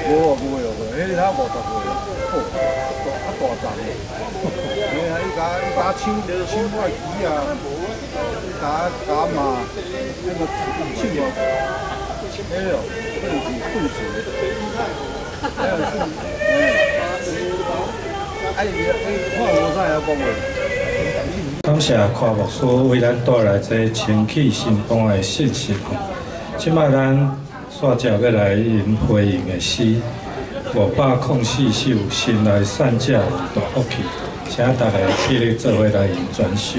迄他50岁了，啊大张的，伊甲手外机啊，甲嘛，那个手啊，哎呦，笨死的，哎呦是，看无啥讲话。 感谢跨牧师为咱带来这清气心动的信息。即摆咱煞接要来吟回应的诗。504首，心内善者大福气，请大家起立做伙来吟全首。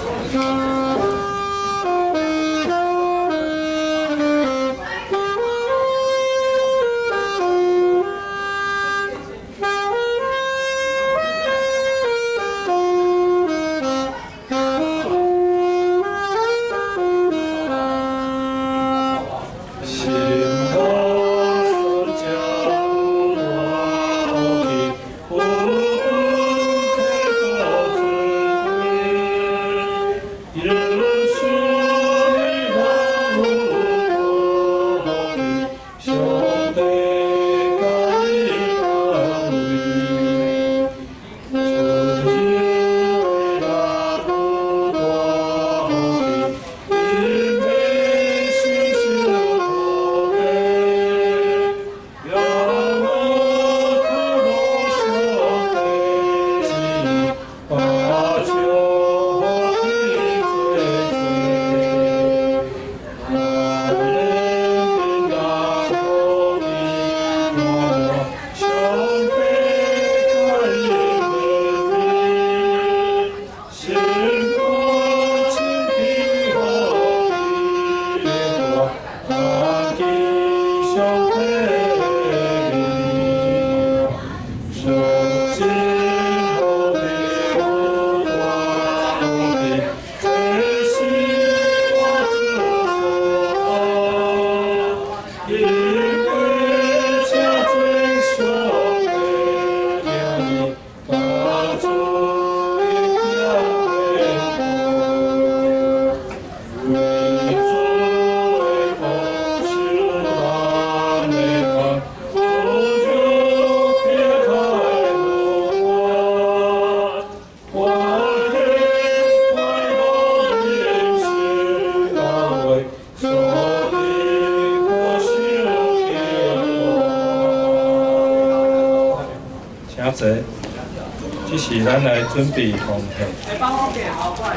这是咱来准备奉献。帮我给好过来。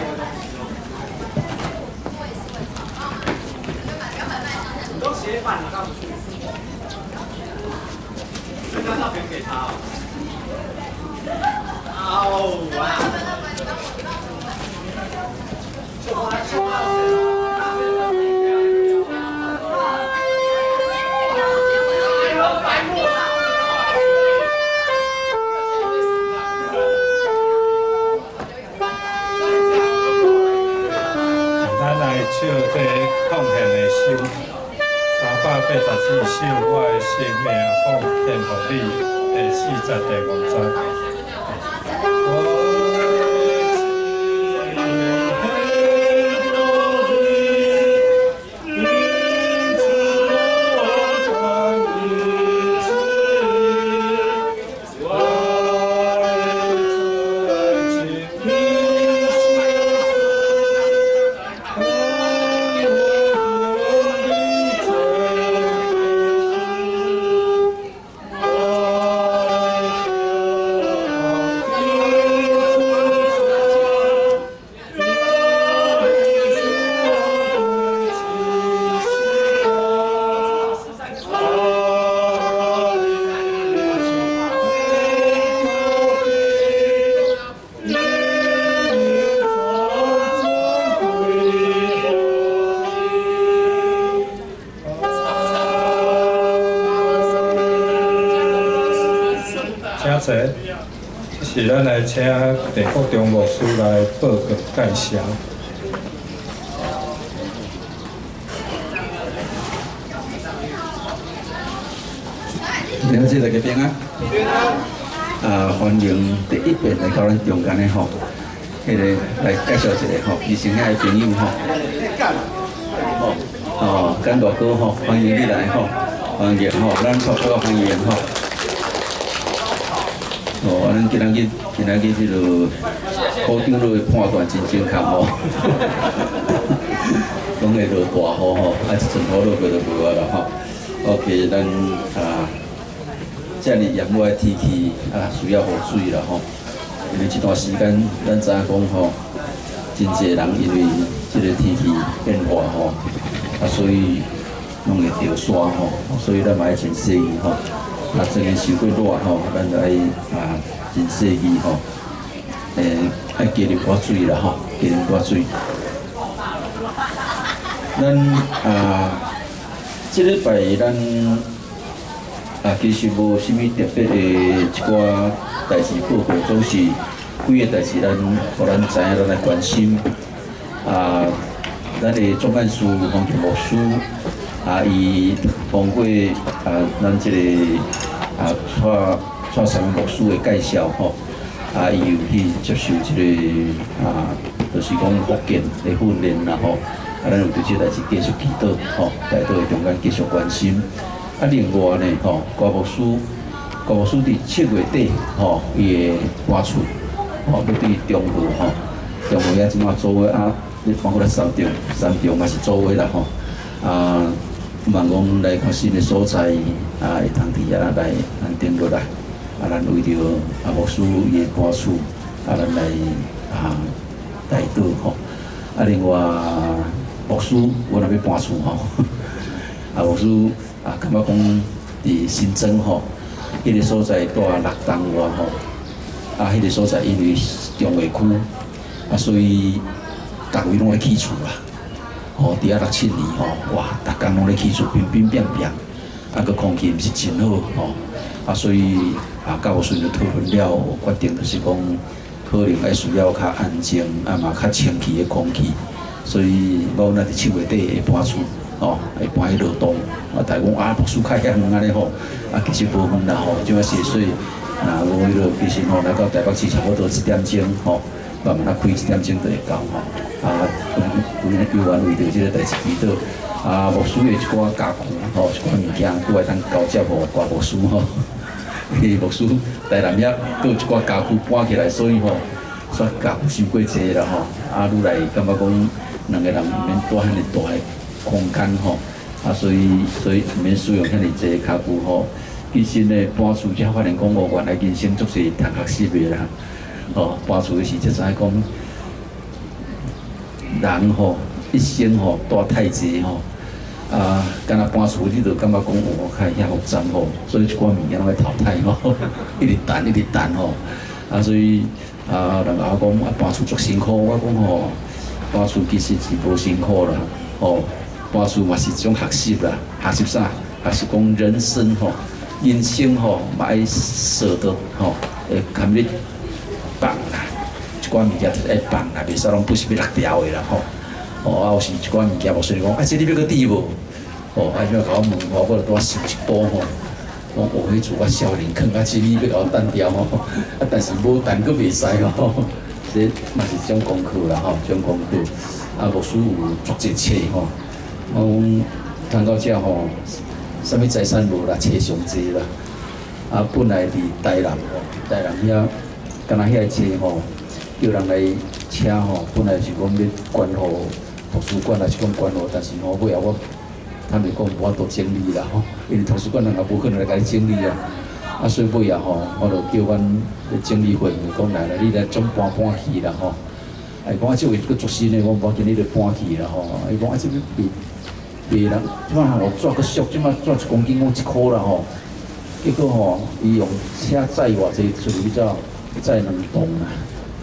你都写反了，上不去。这张照片给他哦。哦哇！唱这奉献的首384首，我的生命奉献予你，第40、第50。这是咱来请地国中牧师来报告介绍。 了解大家平安。欢迎第一遍来到咱中间的吼，迄个来介绍一下吼，医生遐的朋友吼，干大哥吼，欢迎你来吼。 欢迎吼，咱差不多欢迎吼。哦，咱今仔日迄落高长路的判断真正确吼，讲会落大雨吼，啊一阵雨落过就无啊啦吼。OK， 咱遮尔炎热的天气需要雨水啦吼。因为这段时间咱知影讲吼，真侪人因为这个天气变化吼，所以拢会着沙吼，所以咱嘛爱真小心吼。最近受过热吼，咱就爱真小心吼，爱加啉寡水啦吼，加啉寡水。咱这礼拜咱其实无啥物特别的一寡代志报告，总是几个代志互咱知影，咱来关心。咱的总干事黄建牧师伊通过咱这个蔡三牧师的介绍吼，伊有去接受这个就是讲福建的训练啦吼，咱有对这代志继续祈祷吼，在祷的中间继续关心。另外呢吼，郭牧师伫7月底吼，伊会搬厝吼，要对中部吼，中部遐即马做伙你包括咱山中嘛是做伙啦吼，望讲来较新的所在，会通伫遐来安定落来，咱为着牧师伊的搬厝，咱来带导吼。另外牧师我若要搬厝吼，牧师感觉讲伫新庄吼，迄个所在住6栋外吼，迄个所在因为中卫区，所以逐位拢咧起厝啦。吼，伫6、7年吼，哇，逐工拢咧起厝，乒乒乓乓，个空气毋是真好吼，所以教务处就讨论了，决定就是讲，可能爱需要较安静，嘛较清气的空气，所以我那伫7月底会搬厝。哦，会搬去罗东，但讲牧师较遐远安尼吼，其实无远啦吼，即摆溪水，无迄落其实吼来到台北市差不多1点钟吼，慢慢开1点钟就会到吼。有缘为着即个代志祈祷，牧师的一寡家具吼，一寡物件都会当交接互大牧师吼。牧师台南遐有一寡家具搬起来，所以吼，煞家具伤过济啦吼，愈来感觉讲2个人免住遐尼大个空间吼，所以免使用遐尼济家具吼。其实呢，搬厝才发现讲，原来人生足是通学习的啦。吼，搬厝的时才知影讲，人吼一生吼住太济吼，敢若搬厝你就感觉讲较遐复杂吼，所以一寡物件拢要淘汰吼，一直等吼。所以人家讲搬厝足辛苦，我讲吼，搬厝其实是无辛苦啦，吼。搬厝嘛是一种学习啦，学习啥？学习讲人生吼，人生吼嘛爱舍得吼，会堪你放啦，一寡物件就是爱放啦，袂使拢不是要落掉的啦吼。有时一寡物件，无虽然讲，这你要搁滴无？即摆甲我问我就拄仔想一步吼，讲迄厝我少年坑这你要甲我等掉吼，但是无等搁袂使吼，这嘛是一种功课啦吼，一种功课。牧师有足济册吼。我讲通到遮吼，啥物财产无啦，车上济啦。本来伫台南吼，台南遐，敢若遐个车吼，叫人来车吼，本来是讲要关互图书馆，还是讲关互，但是吼尾后我他们讲无法度整理啦吼，因为图书馆人也无可能来甲你整理啊。所以尾后吼，我就叫阮整理会讲来你来总搬去啦吼。讲这位个做新的，我无今日就搬去啦吼。伊讲这别人，即摆吼纸个俗，即摆纸1公斤讲1箍啦吼。结果吼，伊用车载偌济出去，才载2栋啦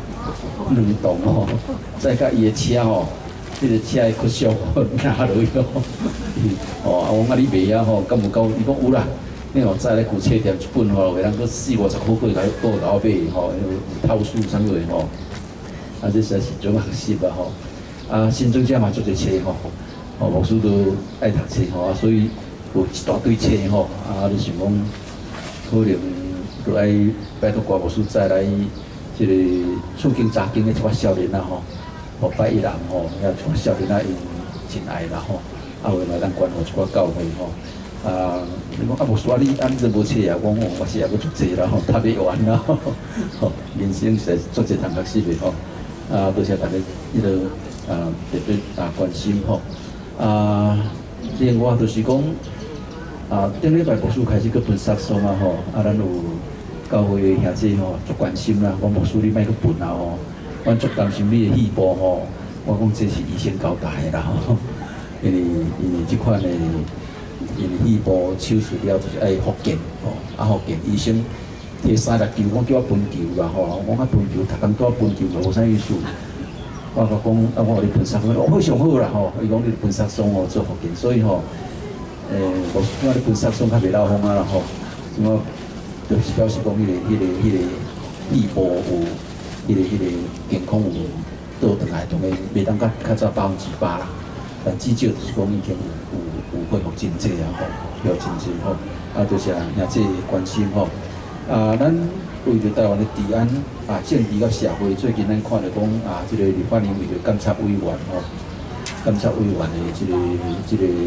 ，2栋吼，载甲伊的车吼，迄个车的可惜拿落去吼。我讲你卖啊吼，敢有够？伊讲有啦，你吼载来旧册店一本吼，有人搁40、50箍过来甲我买吼，套数啥物吼。这实在是一种学习啦吼。新庄遮嘛做者册吼，牧师都爱读册吼，所以有一大堆册吼。你想讲，可能都爱拜托郭牧师再来这个促进查经的一寡少年啦吼，拜一人吼，遐一寡少年因真爱啦吼，为嘛咱关乎一寡教会吼。 你讲啊，无说你你都无车啊？我是也阁足济啦吼，读袂完啦吼，人生实在足济通学习的吼。多谢大家迄个特别关心吼。另外就是讲顶礼拜牧师开始去分杀伤啊吼，咱有教会兄弟吼足关心啦。我牧师你莫去分啊吼，阮足担心你的肺部吼。我讲这是医生交代的啦吼，因为即款的。因为肺部手术了，就是爱复健吼，复健医生摕3粒球，讲叫我分球啦吼，我讲分球，逐工都分球，无啥意思。我甲讲，我互你分杀伤，非常好啦吼，伊讲你分杀伤哦做复健，所以吼，无我你分杀伤较袂老风啊啦吼，什么就是表示讲迄个肺部有迄个健康有倒转来，同个袂当较早100%啦，但至少就是讲已经有恢复真济啊吼，恢复真济吼，多谢兄弟关心吼。咱为着台湾的治安政治甲社会，最近咱看到讲即个立法院为着监察委员吼，监察委员的即个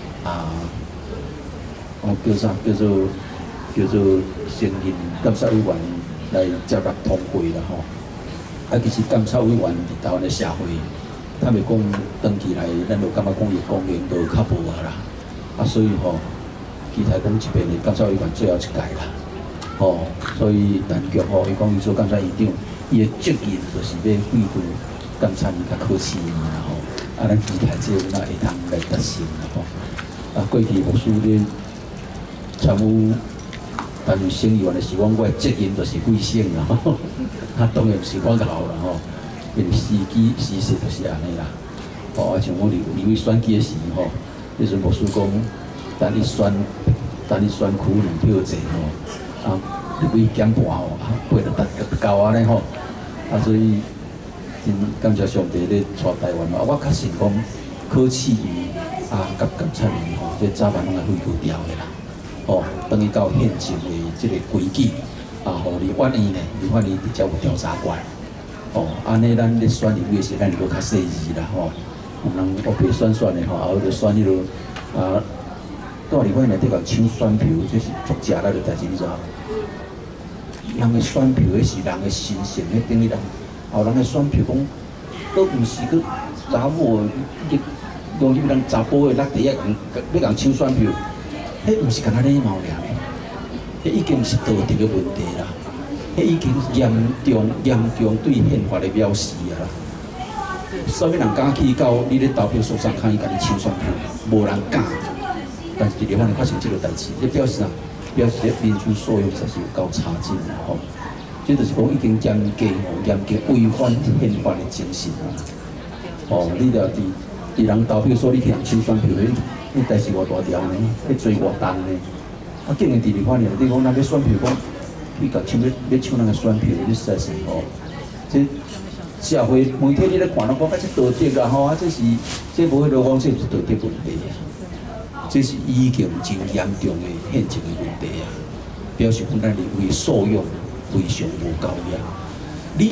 叫啥？叫做承认监察委员来接纳通过啦吼。其实监察委员伫台湾的社会。他们讲长期来，咱就感觉讲伊功能都较无啊啦，所以吼，期待讲这边的监察委员最后一届啦，所以南局伊讲伊做监察院长，伊的责任就是要废除监察院较可耻啦吼，咱期待这那会当来达成啦吼，过去牧师咧参与担任省议员的时光，我的责任就是贵省啦吼，当然是我搞啦吼。因为时机时势就是安尼啦，像我立委选举的时吼，迄阵牧师讲，等你选区2票制吼，立委减半吼，配得够安尼吼，所以真感谢上帝咧带台湾嘛，我较信讲可试于甲监察院吼，这早晚拢会废除掉的啦，等于到现行的即个规矩，互立法院呢，立法院直接有调查官。安尼咱咧选立委时，咱就较细致啦吼。有人我袂选的吼，后就选迄落到立法院内底甲抢选票，这是足食力的代志，你知影？人的选票迄是人的心性，迄等于人后人的选票讲，都毋是去查某用迄人查甫的落地要共抢选票，迄毋是干那礼貌尔，迄已经是道德的问题啦。迄已经严重对宪法的藐视啊啦！啥物人敢去到你咧投票所在，可以甲你抢选票，无人敢。但是伫立法院发生即个代志，这表示啥？表示民主素养实是有够差劲的吼。这就是讲已经严格违反宪法的精神啊！你着伫人投票所，你去人抢选票，迄代志偌大条呢？迄罪偌重呢？竟然伫立法院内底讲，咱要选票讲。你甲抢要抢咱个选票，你实在是吼，这社会媒体你咧看，拢讲这道德啦吼，这无迄落讲，这是道德问题啊，这是已经真严重的宪政的问题啊，表示讲咱立委素养非常无够呀。你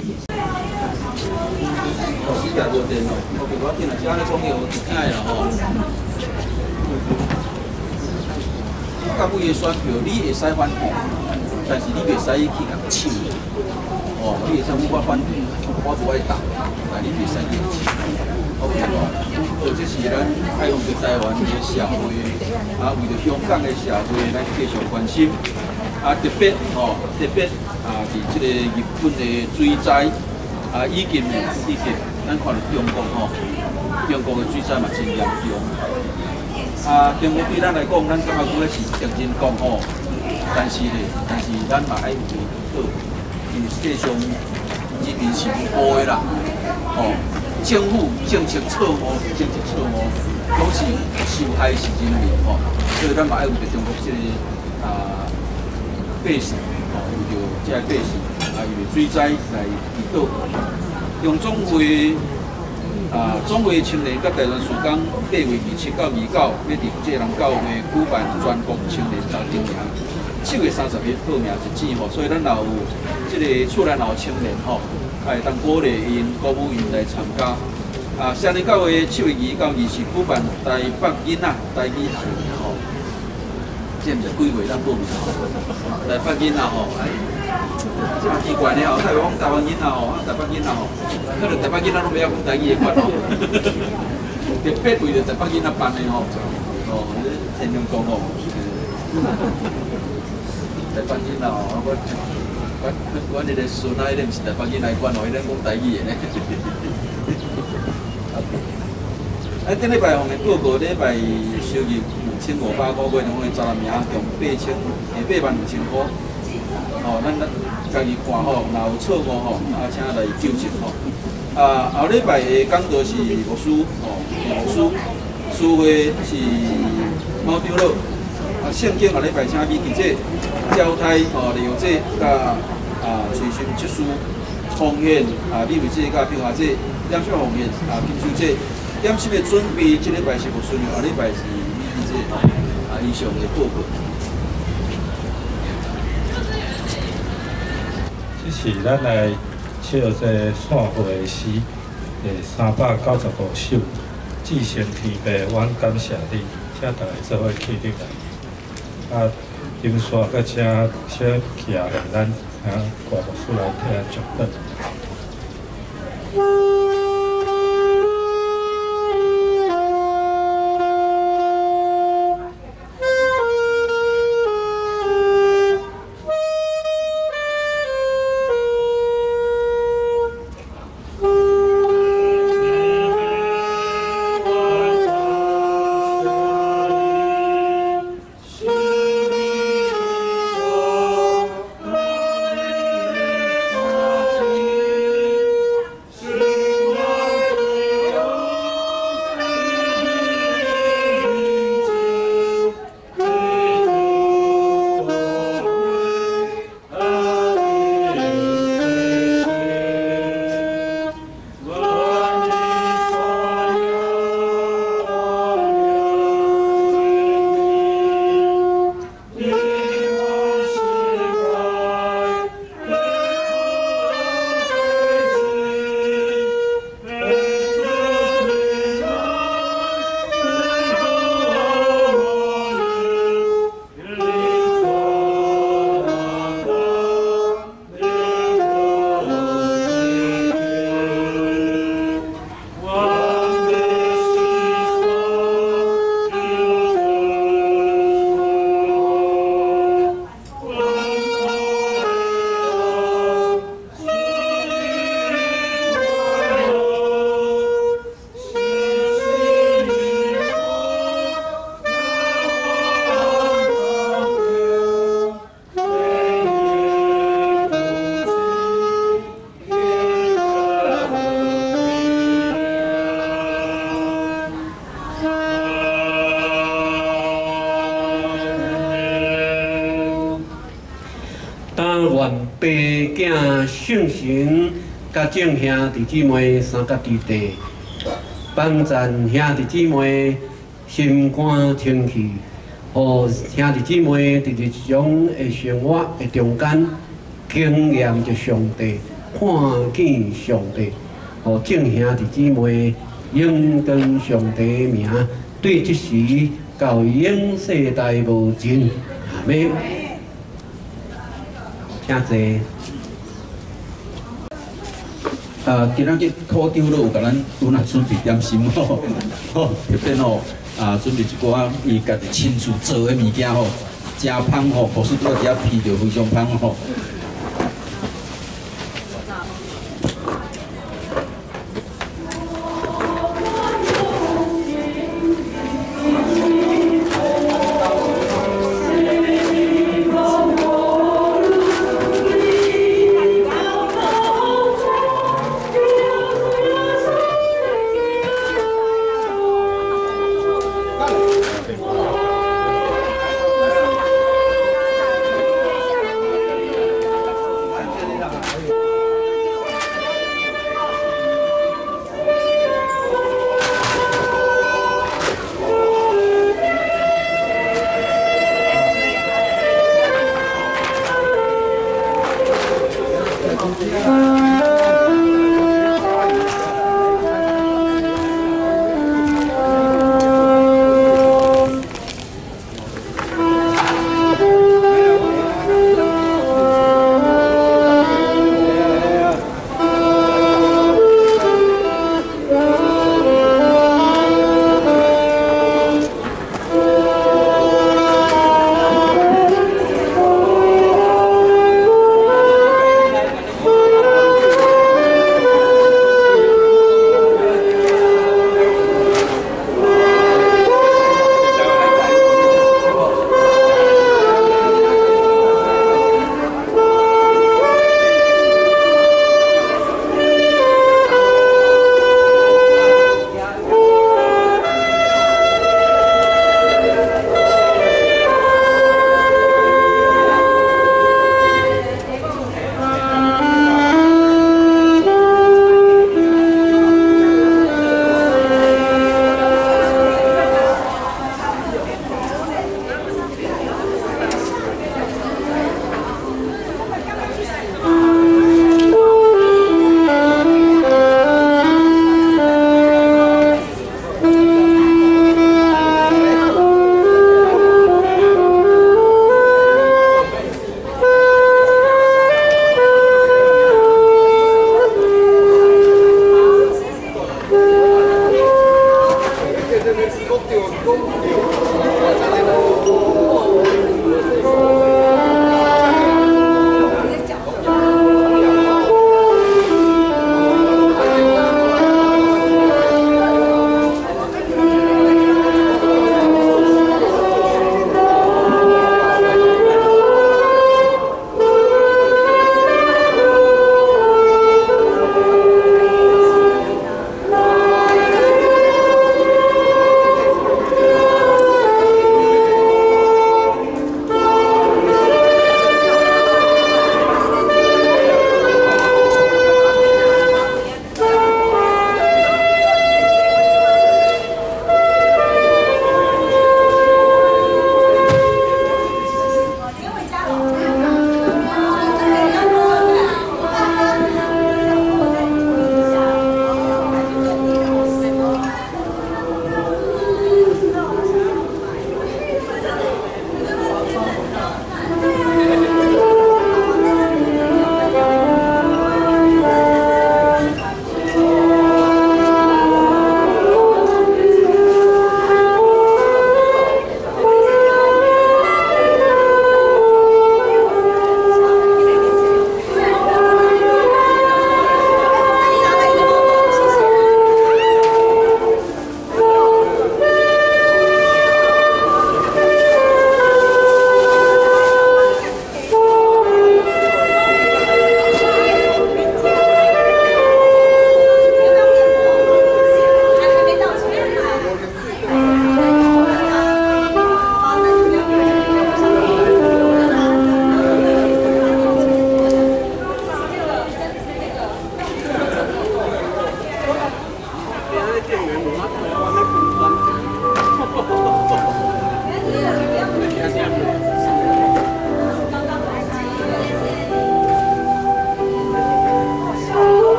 时间无电咯，我听了遮咧讲有听啦吼。各位的选票，你会使反对，但是你袂使去甲抢。你会使我反对，我就爱打，但你袂使去抢。OK 无？这是咱爱为着台湾的社会，为着香港的社会，咱继续关心。特别伫即个日本的水灾，已经咱看到中国中国的水灾嘛真严重。中国对咱来讲，咱感觉讲是敌人讲吼，但是咱嘛爱有好，因为世界上人民是无辜的啦，政府政策错误，拢是受害是人民所以咱嘛爱为着中国这个百姓为着这个百姓因为水灾来祈祷，用总会。总会青年甲台湾曙光8月27到29，要伫济南教会举办全国青年大顶名，7月31报名日子所以咱也有即个厝内也有青年会当鼓励因、鼓舞因来参加。少年教会7月2到24举办台北囡仔台语学见着几岁咱报名吼，台北囡仔吼，真奇怪呢吼，台湾囡仔吼，台北囡仔吼，可能台北囡仔拢不晓讲台语的款吼，特别为着台北囡仔办的吼，哦，天龙讲吼，台北囡仔吼，我那个孙仔，迄个毋是台北囡仔管吼，迄个讲台语的呢。顶礼拜红的报告，礼拜收入2500块，月红的13名共82000块。哦，咱家己看吼，若有错误吼，请来纠正吼。后礼拜的讲道是牧师吼，牧师，书会是猫长老。圣经后礼拜请美记者交代吼，利用这甲随心接书奉献美美姐甲平华姐两项奉献金书姐。点心的准备，这礼拜是无顺利，下礼拜是美记者以上的报告。 这是咱来唱这散会的诗，395首，至善天父，阮感谢你，请大家做伙起立来。音线搁请小起来，咱歌牧师来替咱祝福。 爸囝圣神，甲众兄弟姊妹三甲之地，帮赞兄弟姊妹心肝清气，互兄弟姊妹伫日常的生活的中间经验着上帝，看见上帝，互众兄弟姊妹应当上帝的名，对即时到永世代无尽。阿门。请坐。 今仔日科长都有甲咱准备点心吼，特别吼准备一寡伊家己亲自做的物件吼，真芳吼，牧师拄仔伫遐闻着非常芳吼。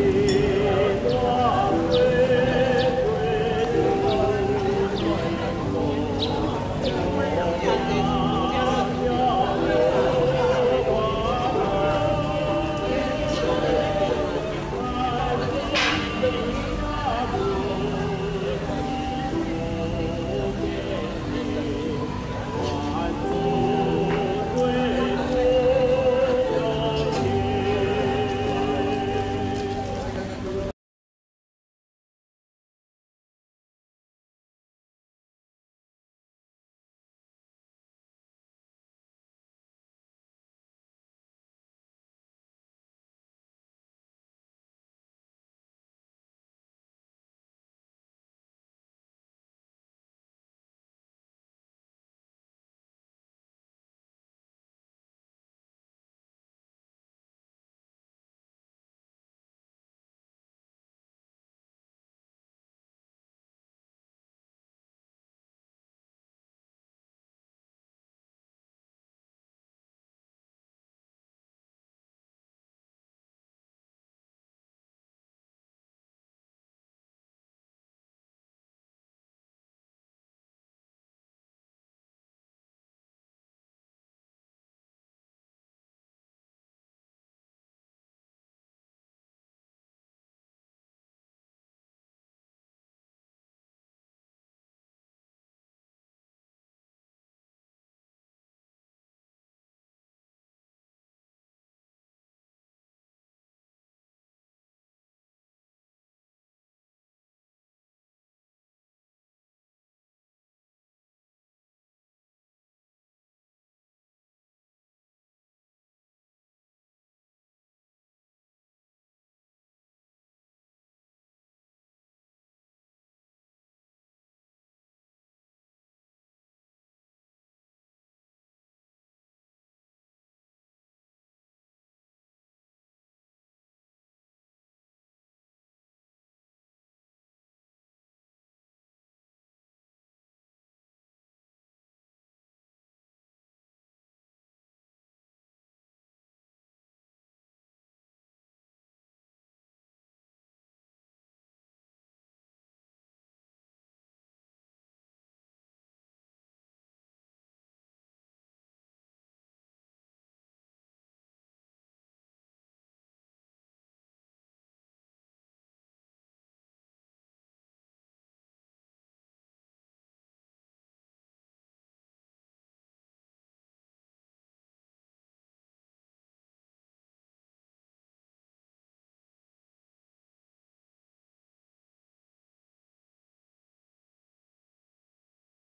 你。